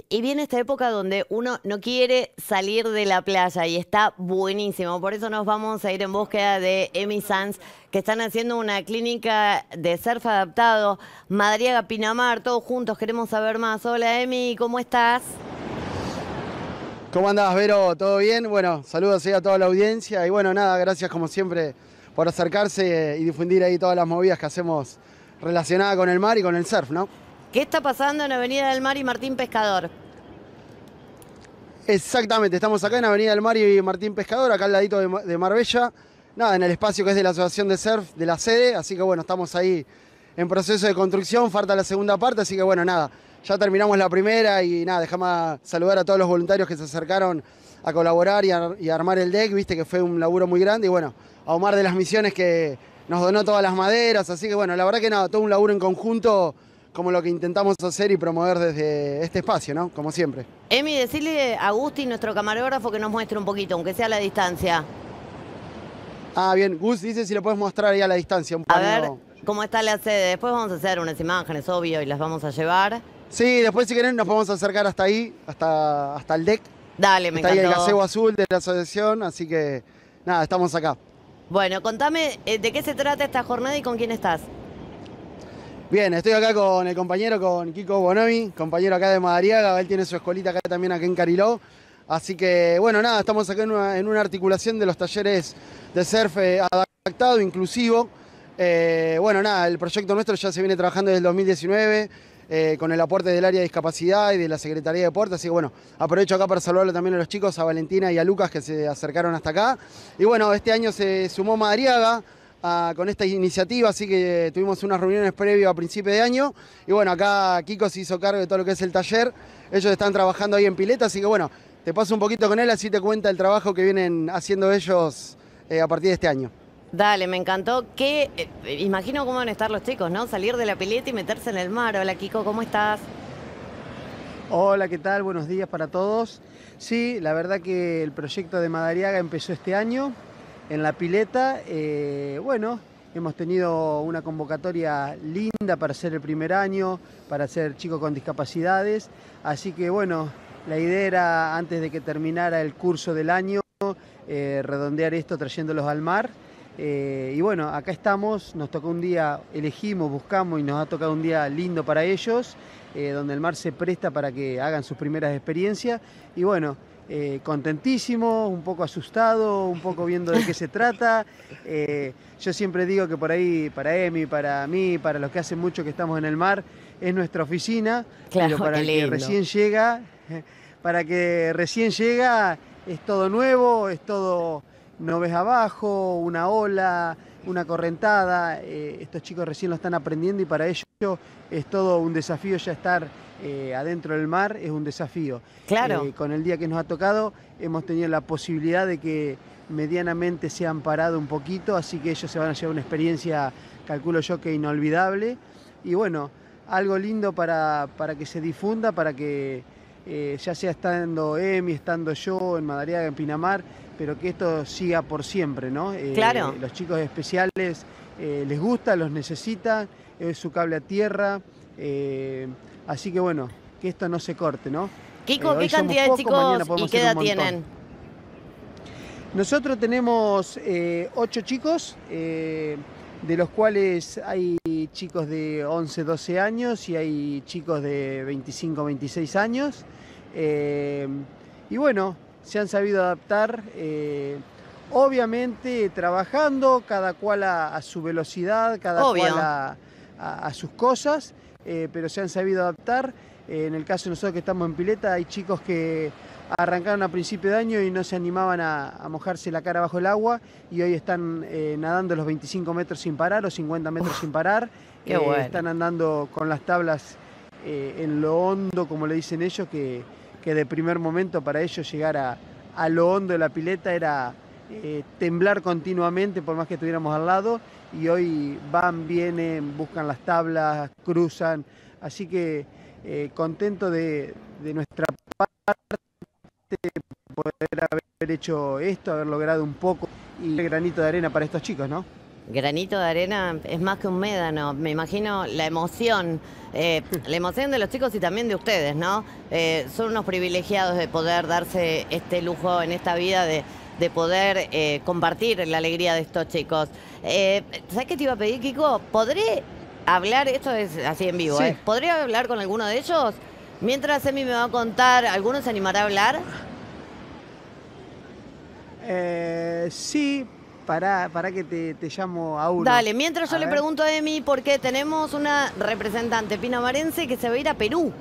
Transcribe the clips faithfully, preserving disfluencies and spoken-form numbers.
Y viene esta época donde uno no quiere salir de la playa y está buenísimo. Por eso nos vamos a ir en búsqueda de Emi Sanz, que están haciendo una clínica de surf adaptado. Madariaga, Pinamar, todos juntos, queremos saber más. Hola Emi, ¿cómo estás? ¿Cómo andás, Vero? ¿Todo bien? Bueno, saludos ahí a toda la audiencia y bueno, nada, gracias como siempre por acercarse y difundir ahí todas las movidas que hacemos relacionadas con el mar y con el surf, ¿no? ¿Qué está pasando en Avenida del Mar y Martín Pescador? Exactamente, estamos acá en Avenida del Mar y Martín Pescador, acá al ladito de, Ma- de Marbella, nada, en el espacio que es de la Asociación de Surf de la sede, así que bueno, estamos ahí en proceso de construcción, falta la segunda parte, así que bueno, nada, ya terminamos la primera y nada, dejame saludar a todos los voluntarios que se acercaron a colaborar y a, y a armar el deck, viste que fue un laburo muy grande y bueno, a Omar de las Misiones que nos donó todas las maderas, así que bueno, la verdad que nada, todo un laburo en conjunto como lo que intentamos hacer y promover desde este espacio, ¿no? Como siempre. Emi, decirle a Agustín, nuestro camarógrafo, que nos muestre un poquito, aunque sea a la distancia. Ah, bien, Gus dice si lo puedes mostrar ahí a la distancia, un A ver paneo. cómo está la sede. Después vamos a hacer unas imágenes, obvio, y las vamos a llevar. Sí, después si querés nos podemos acercar hasta ahí, hasta, hasta el deck. Dale, me Está ahí el gazebo encantó. azul de la asociación, así que nada, estamos acá. Bueno, contame eh, de qué se trata esta jornada y con quién estás. Bien, estoy acá con el compañero, con Kiko Bonomi, compañero acá de Madariaga, él tiene su escolita acá también acá en Cariló. Así que bueno, nada, estamos acá en una, en una articulación de los talleres de surf eh, adaptado, inclusivo. Eh, bueno, nada, el proyecto nuestro ya se viene trabajando desde el dos mil diecinueve, eh, con el aporte del área de discapacidad y de la Secretaría de Deportes. Así que bueno, aprovecho acá para saludarlo también a los chicos, a Valentina y a Lucas que se acercaron hasta acá. Y bueno, este año se sumó Madariaga a- con esta iniciativa, así que tuvimos unas reuniones previas a principio de año. Y bueno, acá Kiko se hizo cargo de todo lo que es el taller. Ellos están trabajando ahí en pileta, así que bueno, te paso un poquito con él, así te cuenta el trabajo que vienen haciendo ellos eh, a partir de este año. Dale, me encantó. Que eh, imagino cómo van a estar los chicos, ¿no? Salir de la pileta y meterse en el mar. Hola, Kiko, ¿cómo estás? Hola, ¿qué tal? Buenos días para todos. Sí, la verdad que el proyecto de Madariaga empezó este año en la pileta. Eh, bueno, hemos tenido una convocatoria linda para ser el primer año, para ser chicos con discapacidades. Así que bueno, la idea era antes de que terminara el curso del año, eh, redondear esto trayéndolos al mar. Eh, y bueno, acá estamos, nos tocó un día, elegimos, buscamos y nos ha tocado un día lindo para ellos, eh, donde el mar se presta para que hagan sus primeras experiencias. Y bueno, eh, contentísimo, un poco asustado, un poco viendo de qué se trata. Eh, yo siempre digo que por ahí, para Emi, para mí, para los que hacen mucho que estamos en el mar, es nuestra oficina, Claro, pero para qué el que lindo. recién llega, para que recién llega es todo nuevo, es todo, no ves abajo, una ola, una correntada. Eh, estos chicos recién lo están aprendiendo y para ellos es todo un desafío ya estar eh, adentro del mar, es un desafío. Claro. Eh, con el día que nos ha tocado hemos tenido la posibilidad de que medianamente se han parado un poquito, así que ellos se van a llevar una experiencia, calculo yo, que inolvidable. Y bueno, algo lindo para, para que se difunda, para que eh, ya sea estando Emi, estando yo en Madariaga, en Pinamar, pero que esto siga por siempre, ¿no? Eh, Claro. Los chicos especiales eh, les gusta, los necesitan, es su cable a tierra, eh, así que bueno, que esto no se corte, ¿no? Kiko, Eh, ¿qué hoy somos cantidad de pocos, mañana chicos y podemos qué ser un edad montón. tienen? Nosotros tenemos eh, ocho chicos, eh, de los cuales hay chicos de once, doce años y hay chicos de veinticinco, veintiséis años. Eh, y bueno, se han sabido adaptar, eh, obviamente trabajando, cada cual a, a su velocidad, cada Obvio. cual a, a- a sus cosas, eh, pero se han sabido adaptar. Eh, en el caso de nosotros que estamos en pileta, hay chicos que arrancaron a principio de año y no se animaban a, a mojarse la cara bajo el agua y hoy están eh, nadando los veinticinco metros sin parar o cincuenta metros sin parar. Qué Eh, bueno. Están andando con las tablas eh, en lo hondo, como le dicen ellos, que, que de primer momento para ellos llegar a, a lo hondo de la pileta era eh, temblar continuamente por más que estuviéramos al lado, y hoy van, vienen, buscan las tablas, cruzan, así que eh, contento de, de nuestra parte poder haber hecho esto, haber logrado un poco y el granito de arena para estos chicos, ¿no? Granito de arena es más que un médano. Me imagino la emoción, eh, la emoción de los chicos y también de ustedes, ¿no? Eh, son unos privilegiados de poder darse este lujo en esta vida de, de poder eh, compartir la alegría de estos chicos. Eh, ¿Sabes qué te iba a pedir, Kiko? ¿Podré hablar, esto es así en vivo, Sí. ¿eh? ¿Podré hablar con alguno de ellos? Mientras Emi me va a contar, ¿alguno se animará a hablar? Eh, sí, para, para que te, te llamo a uno. Dale, mientras yo A le ver. pregunto a Emi, porque tenemos una representante pinamarense que se va a ir a Perú.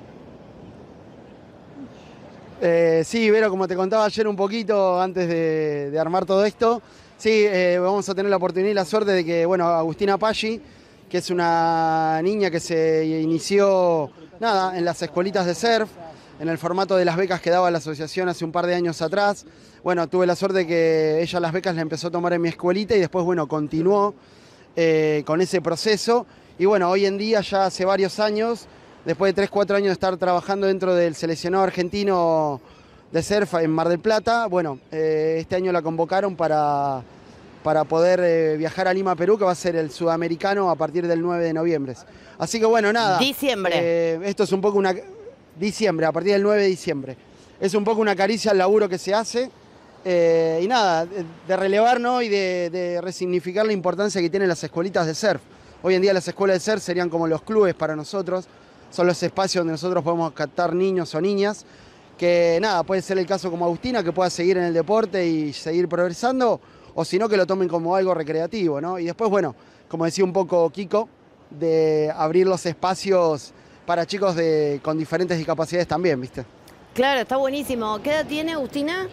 Eh, sí, Vero, como te contaba ayer un poquito antes de, de armar todo esto, sí, eh, vamos a tener la oportunidad y la suerte de que, bueno, Agustina Paggi, que es una niña que se inició, nada, en las escuelitas de surf, en el formato de las becas que daba la asociación hace un par de años atrás. Bueno, tuve la suerte de que ella las becas las empezó a tomar en mi escuelita y después, bueno, continuó eh, con ese proceso. Y bueno, hoy en día, ya hace varios años, después de tres, cuatro años de estar trabajando dentro del seleccionado argentino de surf en Mar del Plata, bueno, eh, este año la convocaron para, para poder eh, viajar a Lima, Perú, que va a ser el sudamericano a partir del nueve de noviembre. Así que bueno, nada. Diciembre. eh, esto es un poco una... Diciembre, a partir del nueve de diciembre. Es un poco una caricia al laburo que se hace. eh, y nada, de, de relevar, ¿no? Y de, de resignificar la importancia que tienen las escuelitas de surf. Hoy en día las escuelas de surf serían como los clubes para nosotros. Son los espacios donde nosotros podemos captar niños o niñas, que nada, puede ser el caso como Agustina, que pueda seguir en el deporte y seguir progresando, o si no, que lo tomen como algo recreativo, ¿no? Y después, bueno, como decía un poco Kiko, de abrir los espacios para chicos de, con diferentes discapacidades también, ¿viste? Claro, está buenísimo. ¿Qué edad tiene Agustina?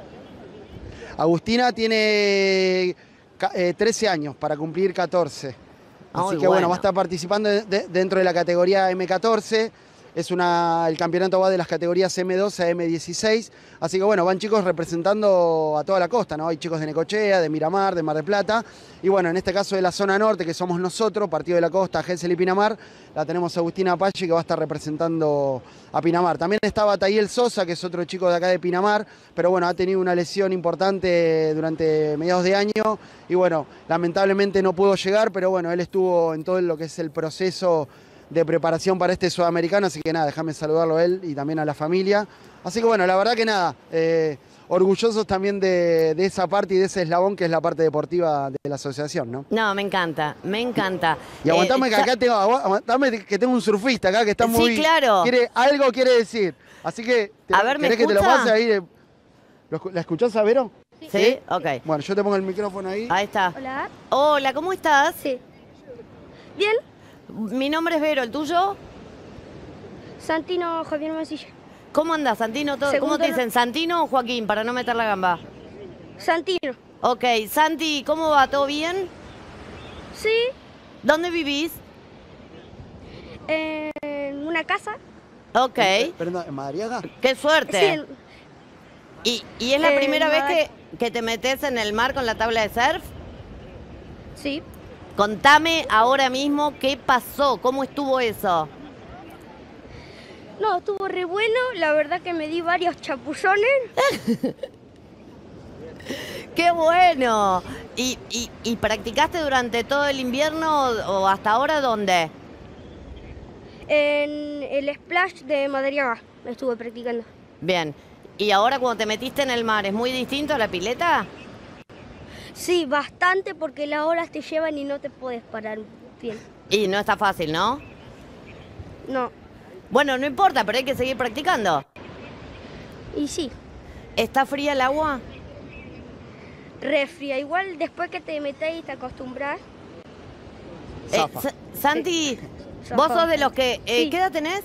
Agustina tiene ca- eh, trece años para cumplir catorce. Así Muy que bueno, bueno. va a estar participando de- de- dentro de la categoría eme catorce. Es una, el campeonato va de las categorías eme doce a eme dieciséis. Así que bueno, van chicos representando a toda la costa, ¿no? Hay chicos de Necochea, de Miramar, de Mar del Plata. Y bueno, en este caso de la zona norte, que somos nosotros, Partido de la Costa, Gesell y Pinamar, la tenemos a Agustina Paggi, que va a estar representando a Pinamar. También está Bataíel Sosa, que es otro chico de acá de Pinamar, pero bueno, ha tenido una lesión importante durante mediados de año y bueno, lamentablemente no pudo llegar, pero bueno, él estuvo en todo lo que es el proceso de preparación para este sudamericano, así que nada, déjame saludarlo a él y también a la familia. Así que bueno, la verdad que nada, eh, orgullosos también de, de esa parte y de ese eslabón que es la parte deportiva de la asociación, ¿no? No, me encanta, me encanta. Y aguantame Eh, que ya- acá tengo, agu- aguantame que tengo un surfista acá que está Sí, muy... claro. Quiere, algo quiere decir. Así que, te- A ver, ¿me ¿querés que te lo escucha? pase ahí? de- ¿Lo escu- ¿La escuchás a Vero? ¿Sí? Ok. Bueno, yo te pongo el micrófono ahí. Ahí está. Hola. Hola, ¿cómo estás? Sí. Bien. Mi nombre es Vero, ¿el tuyo? Santino Javier Masilla. ¿Cómo andás, Santino? ¿Todo- ¿Cómo Segundo te no- dicen? ¿Santino o Joaquín? Para no meter la gamba. Santino. Ok, Santi, ¿cómo va? ¿Todo bien? Sí. ¿Dónde vivís? En una casa. Ok, Perdón, ¿en Madariaga? qué Sí. suerte. en- ¿Y, y es la Eh, primera vez Mar- que, que te metes en el mar con la tabla de surf? Sí. Contame ahora mismo qué pasó, cómo estuvo eso. No, estuvo re bueno. La verdad que me di varios chapullones. ¡Qué bueno! ¿Y, y, y practicaste durante todo el invierno o hasta ahora dónde? En el splash de Madariaga estuve practicando. Bien. ¿Y ahora cuando te metiste en el mar es muy distinto a la pileta? Sí, bastante porque las olas te llevan y no te puedes parar bien. Y no está fácil, ¿no? No. Bueno, no importa, pero hay que seguir practicando. Y sí, ¿Está fría el agua? re fría. Igual después que te metes y te acostumbras. Eh, Zafa. Sa- Santi, Zafa. vos sos de los que... eh, Sí. ¿Qué edad tenés?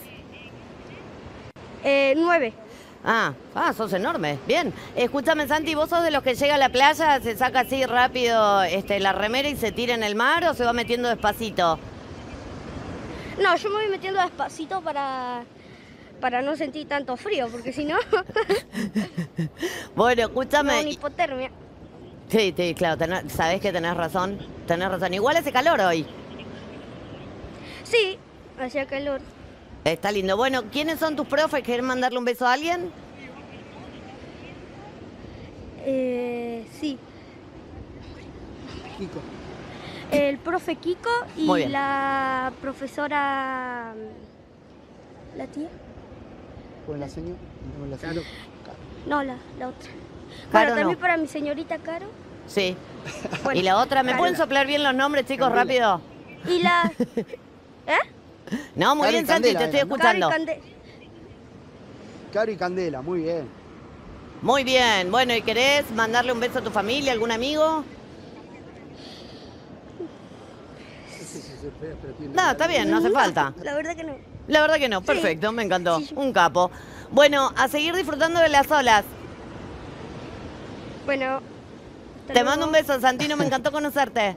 Eh, nueve. Ah, ah, sos enorme. Bien. Escúchame, Santi, ¿vos sos de los que llega a la playa, se saca así rápido este, la remera y se tira en el mar o se va metiendo despacito? No, yo me voy metiendo despacito para, para no sentir tanto frío, porque si no, Bueno, me da escúchame. una hipotermia. Sí, sí, claro, tenés- sabés que tenés razón. Tenés razón. Igual hace calor hoy. Sí, hacía calor. Está lindo. Bueno, ¿quiénes son tus profes? ¿Querés mandarle un beso a alguien? Eh, sí. Kiko. El profe Kiko y Muy bien. la profesora... ¿La tía? ¿Con la señora? ¿Con la señora? No, la, la otra. Caro Bueno, también no. para mi señorita Caro. Sí. Bueno, ¿Y la otra? ¿Me Caro. pueden soplar bien los nombres, chicos, rápido? Y la... ¿Eh? No, muy Caro y bien, Santi, Candela te estoy eran, ¿no? Caro y escuchando. Cande... Caro y Candela, muy bien. Muy bien. Bueno, ¿y querés mandarle un beso a tu familia, algún amigo? No, está bien, no hace falta. La verdad que no. La verdad que no, perfecto, me encantó. Un capo. Bueno, a seguir disfrutando de las olas. Bueno. hasta Te luego. mando un beso, Santino, me encantó conocerte.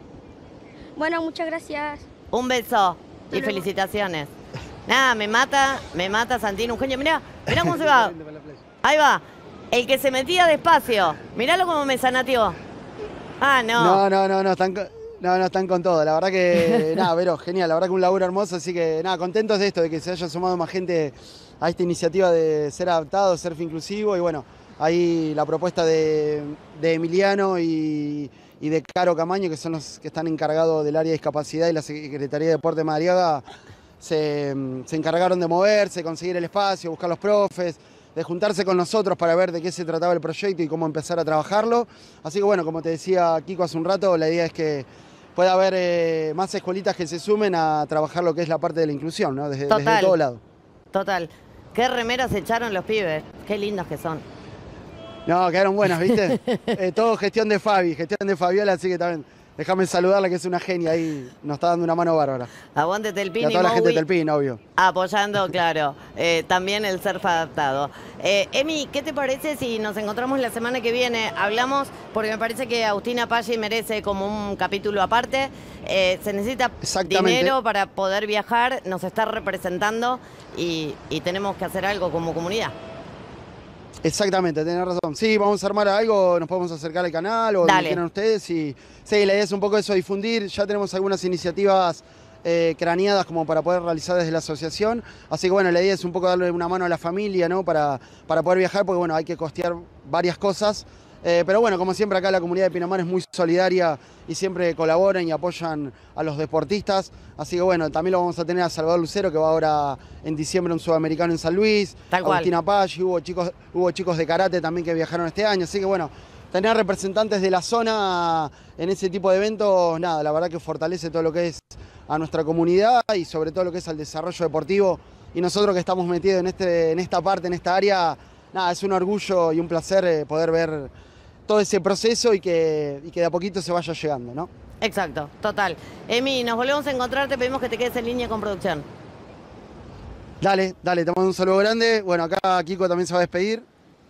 Bueno, muchas gracias. Un beso y luego. felicitaciones. Nada, me mata, me mata Santino, un genio. Mirá, mirá cómo se va. Ahí va. El que se metía despacio. Miralo cómo me sanateó. Ah, no. No, no, no, no, están con, no, no, están con todo. La verdad que, nada, Vero, genial. La verdad que un laburo hermoso, así que, nada, contentos de esto, de que se haya sumado más gente a esta iniciativa de ser adaptado, surf inclusivo. Y bueno, ahí la propuesta de, de Emiliano y, y de Caro Camaño, que son los que están encargados del área de discapacidad y la Secretaría de Deporte de Madariaga, se, se encargaron de moverse, conseguir el espacio, buscar los profes, de juntarse con nosotros para ver de qué se trataba el proyecto y cómo empezar a trabajarlo. Así que bueno, como te decía Kiko hace un rato, la idea es que pueda haber eh, más escuelitas que se sumen a trabajar lo que es la parte de la inclusión, ¿no? Desde, Total. desde todo lado. Total. Qué remeras echaron los pibes. Qué lindos que son. No, quedaron buenas, ¿viste? Eh, todo gestión de Fabi, gestión de Fabiola, así que también déjame saludarla, que es una genia ahí, nos está dando una mano bárbara. Aguante Y Telpín a y toda la gente de Mowi Telpín, obvio. apoyando, claro, eh, también el surf adaptado. Eh, Emi, ¿qué te parece si nos encontramos la semana que viene? Hablamos, porque me parece que Agustina Paggi merece como un capítulo aparte. Eh, se necesita Exactamente. dinero para poder viajar, nos está representando y, y tenemos que hacer algo como comunidad. Exactamente, tenés razón. Sí, vamos a armar algo, nos podemos acercar al canal o donde Dale. quieran ustedes. Y sí, la idea es un poco eso, difundir. Ya tenemos algunas iniciativas eh, craneadas como para poder realizar desde la asociación. Así que bueno, la idea es un poco darle una mano a la familia, ¿no? Para, para poder viajar, porque bueno, hay que costear varias cosas. Eh, pero bueno, como siempre acá la comunidad de Pinamar es muy solidaria y siempre colaboran y apoyan a los deportistas. Así que bueno, también lo vamos a tener a Salvador Lucero, que va ahora en diciembre a un sudamericano en San Luis. Tal cual. Agustina Paggi, hubo chicos, hubo chicos de karate también que viajaron este año. Así que bueno, tener representantes de la zona en ese tipo de eventos, nada, la verdad que fortalece todo lo que es a nuestra comunidad y sobre todo lo que es al desarrollo deportivo. Y nosotros que estamos metidos en, este, en esta parte, en esta área, nada, es un orgullo y un placer eh, poder ver todo ese proceso y que, y que de a poquito se vaya llegando, ¿no? Exacto, total. Emi, nos volvemos a encontrar, te pedimos que te quedes en línea con producción. Dale, dale, te mando un saludo grande. Bueno, acá Kiko también se va a despedir.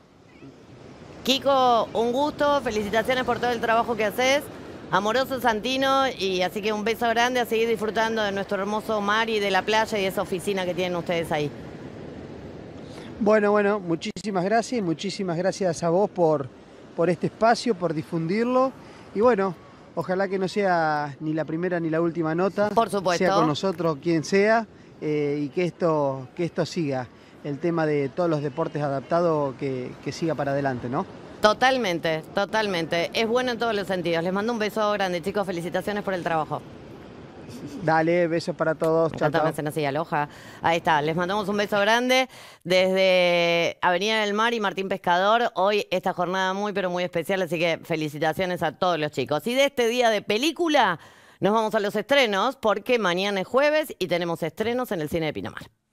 Kiko, un gusto, felicitaciones por todo el trabajo que haces. Amoroso Santino, y así que un beso grande, a seguir disfrutando de nuestro hermoso mar y de la playa y esa oficina que tienen ustedes ahí. Bueno, bueno, muchísimas gracias y muchísimas gracias a vos por, por este espacio, por difundirlo. Y bueno, ojalá que no sea ni la primera ni la última nota. Por supuesto. Sea con nosotros quien sea eh, y que esto, que esto siga. El tema de todos los deportes adaptados que, que siga para adelante, ¿no? Totalmente, totalmente. Es bueno en todos los sentidos. Les mando un beso grande, chicos. Felicitaciones por el trabajo. Dale, besos para todos. Chao, Acá me chao. hacen así, aloja. Ahí está, les mandamos un beso grande desde Avenida del Mar y Martín Pescador. Hoy esta jornada muy, pero muy especial, así que felicitaciones a todos los chicos. Y de este día de película nos vamos a los estrenos, porque mañana es jueves y tenemos estrenos en el cine de Pinamar.